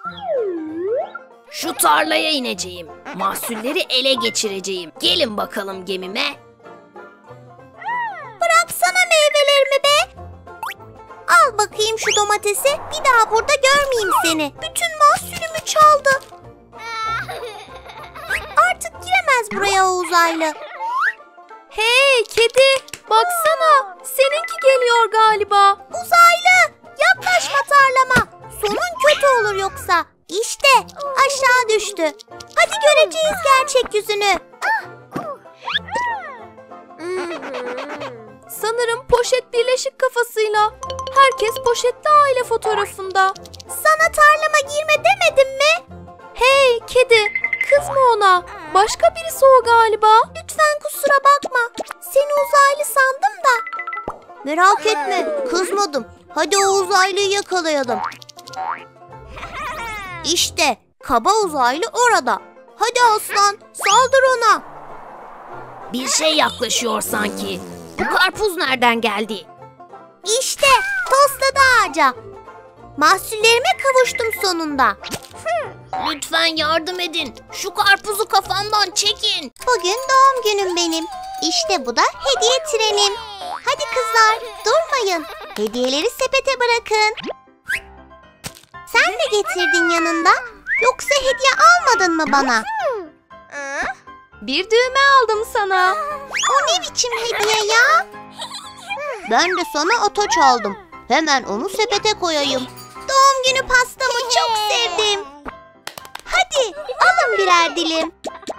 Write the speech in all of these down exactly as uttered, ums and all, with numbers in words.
Şu tarlaya ineceğim. Mahsulleri ele geçireceğim. Gelin bakalım gemime. Bıraksana meyvelerimi be. Al bakayım şu domatesi. Bir daha burada görmeyeyim seni. Bütün mahsulümü çaldı. Artık giremez buraya o uzaylı. Hey kedi, baksana. Seninki geliyor galiba. Uzaylı, yaklaşma tarlama. Sonun kötü olur yoksa. İşte aşağı düştü. Hadi göreceğiz gerçek yüzünü. Sanırım poşet birleşik kafasıyla. Herkes poşetli aile fotoğrafında. Sana tarlama girme demedim mi? Hey kedi, kızma ona. Başka birisi o galiba. Lütfen kusura bakma. Seni uzaylı sandım da. Merak etme, kızmadım. Hadi o uzaylıyı yakalayalım. İşte kaba uzaylı orada. Hadi aslan, saldır ona. Bir şey yaklaşıyor sanki. Bu karpuz nereden geldi? İşte tosladı ağaca. Mahsullerime kavuştum sonunda. Lütfen yardım edin. Şu karpuzu kafamdan çekin. Bugün doğum günüm benim. İşte bu da hediye trenim. Hadi kızlar, durmayın. Hediyeleri sepete bırakın. Sen de getirdin yanında. Yoksa hediye almadın mı bana? Bir düğme aldım sana. O ne biçim hediye ya? Ben de sana ataç aldım. Hemen onu sepete koyayım. Doğum günü pastamı çok sevdim. Hadi alın birer dilim.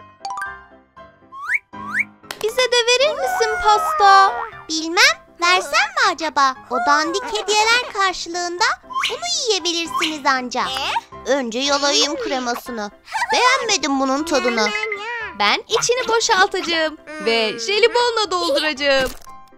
Bize de verir misin pasta? Bilmem, versem mi acaba? O dandik hediyeler karşılığında bunu yiyebilirsiniz ancak. Önce yalayayım kremasını. Beğenmedim bunun tadını. Ben içini boşaltacağım ve jelibonla dolduracağım.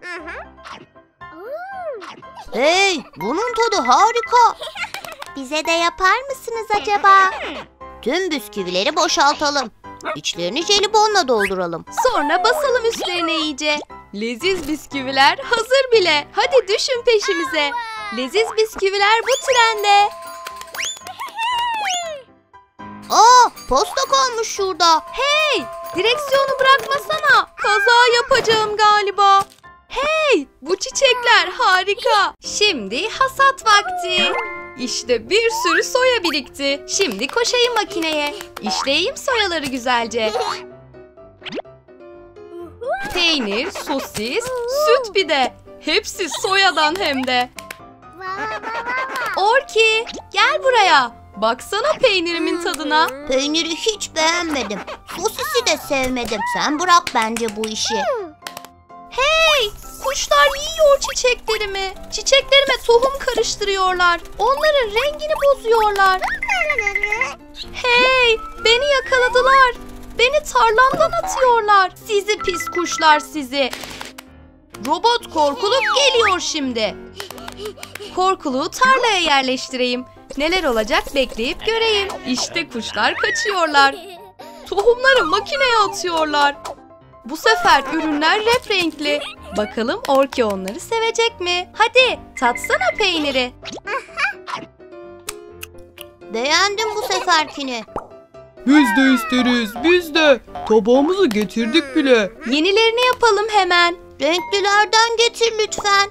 Hey, bunun tadı harika. Bize de yapar mısınız acaba? Tüm bisküvileri boşaltalım. İçlerini jelibonla dolduralım. Sonra basalım üstlerine iyice. Leziz bisküviler hazır bile. Hadi düşün peşimize. Leziz bisküviler bu trende. Aa, posta kalmış şurada. Hey, direksiyonu bırakmasana. Kaza yapacağım galiba. Hey, bu çiçekler harika. Şimdi hasat vakti. İşte bir sürü soya birikti. Şimdi koşayım makineye. İşleyeyim soyaları güzelce. Peynir, sosis, süt bir de. Hepsi soyadan hem de. Orki, gel buraya. Baksana peynirimin tadına. Peyniri hiç beğenmedim. Sosisi de sevmedim. Sen bırak bence bu işi. Hey, kuşlar yiyor çiçeklerimi. Çiçeklerime tohum karıştırıyorlar. Onların rengini bozuyorlar. Hey, beni yakaladılar. Beni tarlamdan atıyorlar. Sizi pis kuşlar sizi. Robot korkuluk geliyor şimdi. Korkuluğu tarlaya yerleştireyim. Neler olacak bekleyip göreyim. İşte kuşlar kaçıyorlar. Tohumları makineye atıyorlar. Bu sefer ürünler rep renkli. Bakalım Orki onları sevecek mi? Hadi tatsana peyniri. Beğendim bu seferkini. Biz de isteriz, biz de. Tabağımızı getirdik bile. Yenilerini yapalım hemen. Renklilerden getir lütfen.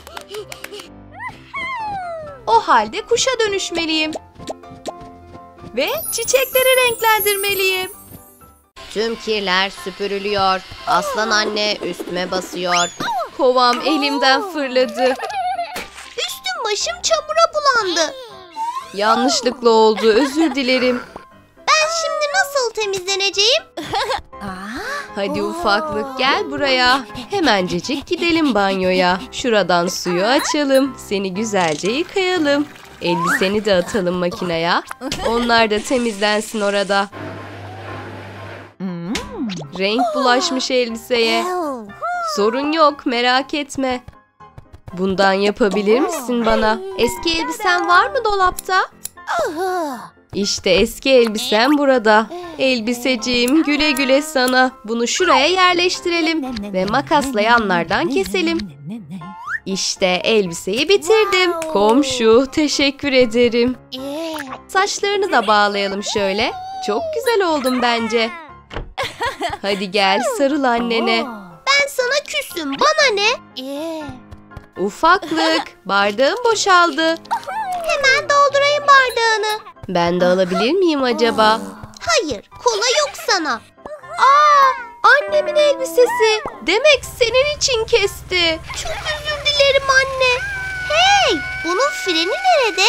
O halde kuşa dönüşmeliyim. Ve çiçekleri renklendirmeliyim. Tüm kirler süpürülüyor. Aslan anne üstüme basıyor. Kovam elimden fırladı. Üstüm başım çamura bulandı. Yanlışlıkla oldu, özür dilerim. Ben şimdi nasıl temizleneceğim? Hadi ufaklık gel buraya. Hemencecik gidelim banyoya. Şuradan suyu açalım. Seni güzelce yıkayalım. Elbiseni de atalım makineye. Onlar da temizlensin orada. Renk bulaşmış elbiseye. Sorun yok, merak etme. Bundan yapabilir misin bana? Eski elbisen var mı dolapta? İşte eski elbisem burada. Elbiseciğim, güle güle sana. Bunu şuraya yerleştirelim ve makasla yanlardan keselim. İşte elbiseyi bitirdim. Komşu, teşekkür ederim. saçlarını da bağlayalım şöyle. Çok güzel oldum bence. Hadi gel sarıl annene. Ben sana küsüm, bana ne? Ufaklık, bardağım boşaldı. Hemen doldurayım bardağını. Ben de alabilir miyim acaba? Hayır, kola yok sana. Aa, annemin elbisesi. Demek senin için kesti. Çok özür dilerim anne. Hey, bunun freni nerede?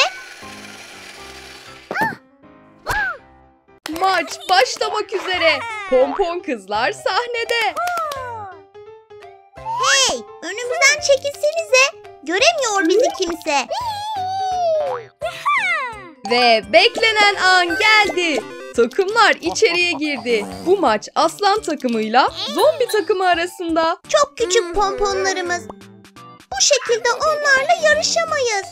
Maç başlamak üzere. Pompon kızlar sahnede. Hey, önümüzden çekilsenize. Göremiyor bizi kimse. Ve beklenen an geldi. Takımlar içeriye girdi. Bu maç aslan takımıyla zombi takımı arasında. Çok küçük pomponlarımız. Bu şekilde onlarla yarışamayız.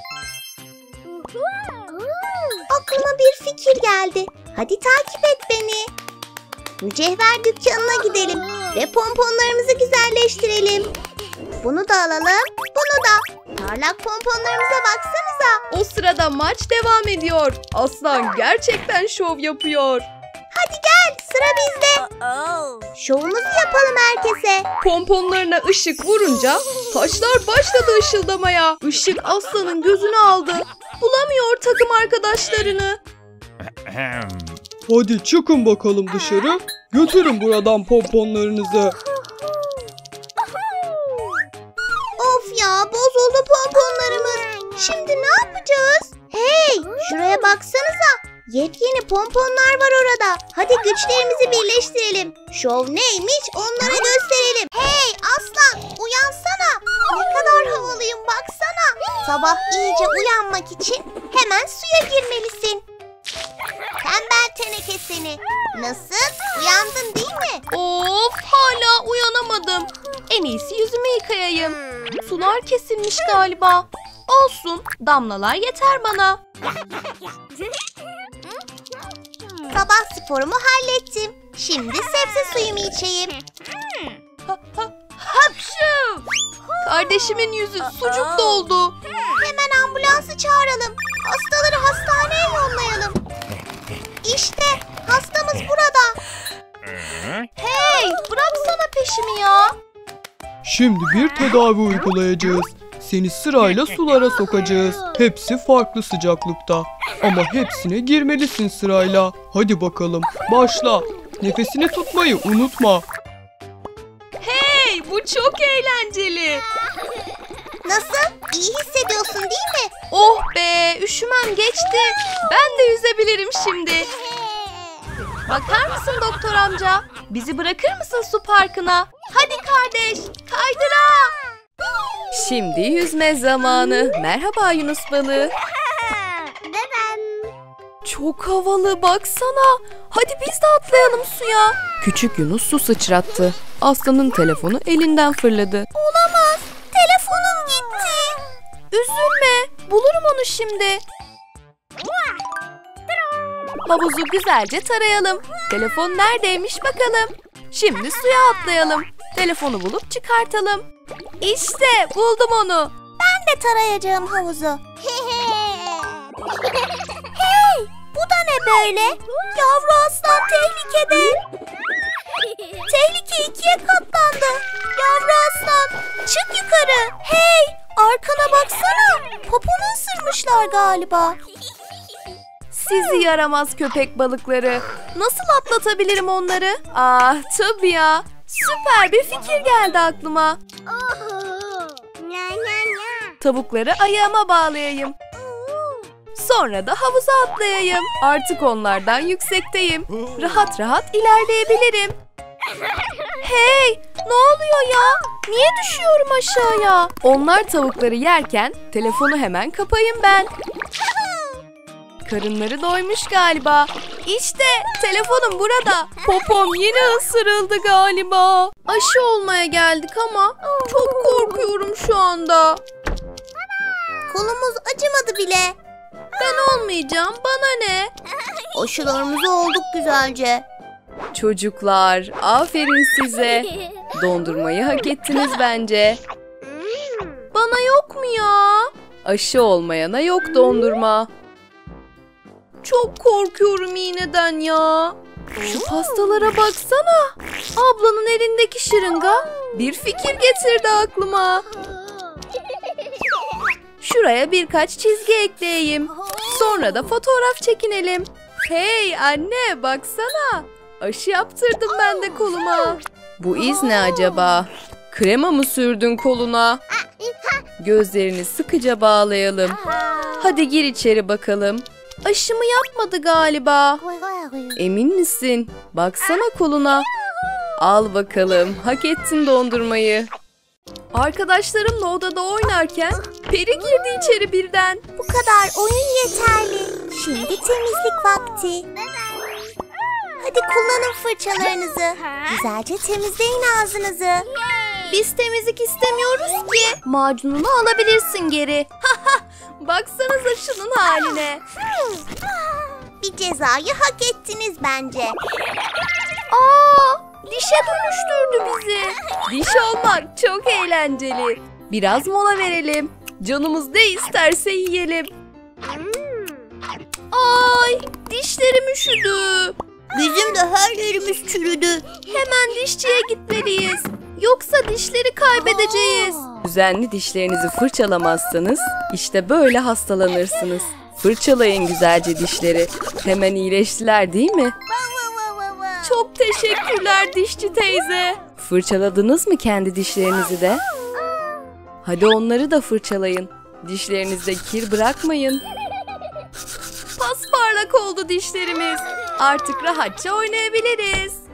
Aklıma bir fikir geldi. Hadi takip et beni. Mücevher dükkanına gidelim ve pomponlarımızı güzelleştirelim. Bunu da alalım, bunu da. Parlak pomponlarımıza baksanıza. O sırada maç devam ediyor. Aslan gerçekten şov yapıyor. Hadi gel, sıra bizde. Şovumuzu yapalım herkese. Pomponlarına ışık vurunca taşlar başladı ışıldamaya. Işık aslanın gözünü aldı. Bulamıyor takım arkadaşlarını. Hadi çıkın bakalım dışarı. Götürün buradan pomponlarınızı. Of ya, bozuldu pomponlarımız. Şimdi ne yapacağız? Hey, şuraya baksanıza. Yepyeni pomponlar var orada. Hadi güçlerimizi birleştirelim. Şov neymiş onlara gösterelim. Hey aslan, uyansana. Ne kadar havalıyım baksana. Sabah iyice uyanmak için hemen suya girmelisin. Tembel teneke seni. Nasıl? Uyandın değil mi? Of, hala uyanamadım. En iyisi yüzümü yıkayayım. Sular kesilmiş galiba. Olsun, damlalar yeter bana. Sabah sporumu hallettim. Şimdi sebze suyumu içeyim. Hapşu! Kardeşimin yüzü sucuk doldu. Hemen ambulansı çağıralım. Hastaları hastaneye yollayalım. İşte hastamız burada. Hey, bıraksana peşimi ya. Şimdi bir tedavi uygulayacağız. Seni sırayla sulara sokacağız. Hepsi farklı sıcaklıkta. Ama hepsine girmelisin sırayla. Hadi bakalım, başla. Nefesini tutmayı unutma. Hey, bu çok eğlenceli. Nasıl? İyi hissediyorsun değil mi? Oh be, üşümem geçti. Ben de yüzebilirim şimdi. Bakar mısın doktor amca? Bizi bırakır mısın su parkına? Hadi kardeş, kaydıra. Şimdi yüzme zamanı. Merhaba Yunus balığı. Çok havalı, baksana. Hadi biz de atlayalım suya. Küçük Yunus su sıçrattı. Aslanın telefonu elinden fırladı. Olamaz. Telefonum gitti. Üzülme, bulurum onu şimdi. Havuzu güzelce tarayalım. Telefon neredeymiş bakalım. Şimdi suya atlayalım. Telefonu bulup çıkartalım. İşte buldum onu. Ben de tarayacağım havuzu. Hey, bu da ne böyle? Yavru aslan tehlikede. Tehlike ikiye katlandı. Yavru aslan, çık yukarı. Hey, arkana baksana. Poponu ısırmışlar galiba. Sizi yaramaz köpek balıkları. Nasıl atlatabilirim onları? Ah tabii ya. Süper bir fikir geldi aklıma. Tavukları ayağıma bağlayayım. Sonra da havuza atlayayım. Artık onlardan yüksekteyim. Rahat rahat ilerleyebilirim. Hey, ne oluyor ya? Niye düşüyorum aşağıya? Onlar tavukları yerken telefonu hemen kapayım ben. Karınları doymuş galiba. İşte telefonum burada. Popom yine ısırıldı galiba. Aşı olmaya geldik ama çok korkuyorum şu anda. Kolumuz acımadı bile. Ben olmayacağım, bana ne? Aşılarımızı olduk güzelce. Çocuklar, aferin size. Dondurmayı hak ettiniz bence. Bana yok mu ya? Aşı olmayana yok dondurma. Çok korkuyorum iğneden ya. Şu pastalara baksana. Ablanın elindeki şırınga bir fikir getirdi aklıma. Şuraya birkaç çizgi ekleyeyim. Sonra da fotoğraf çekinelim. Hey anne baksana. Aşı yaptırdım ben de koluma. Bu iz ne acaba? Krema mı sürdün koluna? Gözlerini sıkıca bağlayalım. Hadi gir içeri bakalım. Aşımı yapmadı galiba. Emin misin? Baksana koluna. Al bakalım. Hak ettin dondurmayı. Arkadaşlarımla odada oynarken peri girdi içeri birden. Bu kadar oyun yeterli. Şimdi temizlik vakti. Hadi kullanın fırçalarınızı. Güzelce temizleyin ağzınızı. Biz temizlik istemiyoruz ki. Macununu alabilirsin geri. Baksanıza şunun haline. Bir cezayı hak ettiniz bence. Aa, dişe dönüştürdü bizi. Diş olmak çok eğlenceli. Biraz mola verelim. Canımız ne isterse yiyelim. Ay, dişlerim üşüdü. Bizim de her yerimiz çürüdü. Hemen dişçiye gitmeliyiz. Yoksa dişleri kaybedeceğiz. Düzenli dişlerinizi fırçalamazsanız işte böyle hastalanırsınız. Fırçalayın güzelce dişleri. Hemen iyileştiler değil mi? Çok teşekkürler dişçi teyze. Fırçaladınız mı kendi dişlerinizi de? Hadi onları da fırçalayın. Dişlerinizde kir bırakmayın. Pasparlak oldu dişlerimiz. Artık rahatça oynayabiliriz.